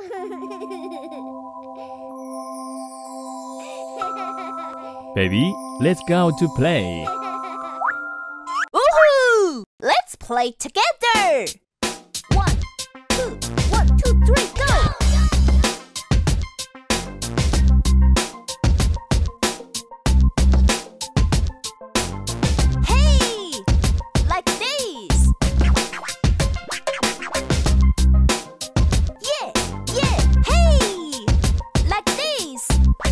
Baby, let's go to play. Woohoo! Let's play together! 1, 2, 1, 2, 3, go! Hey! Like this! Yeah! Yeah! Hey! Like this!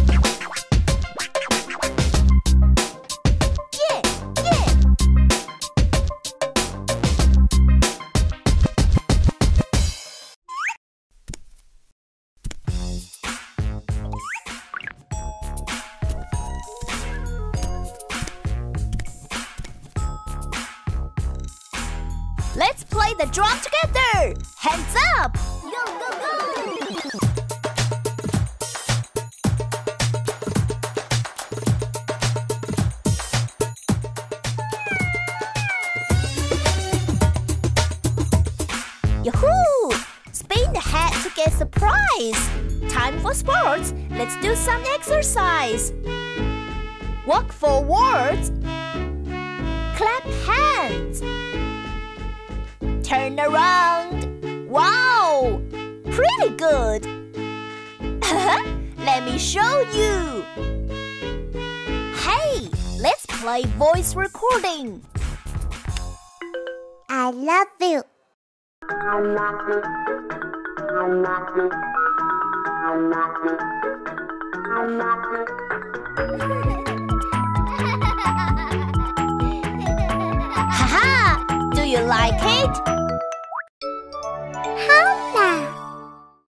Yeah! Yeah! Let's play the drum together! Hands up! Go, go, go! Yahoo! Spin the hat to get surprise! Time for sports! Let's do some exercise! Walk forwards! Clap hands! Turn around! Wow! Pretty good! Let me show you! Hey! Let's play voice recording! I love you. Haha! Do you like it?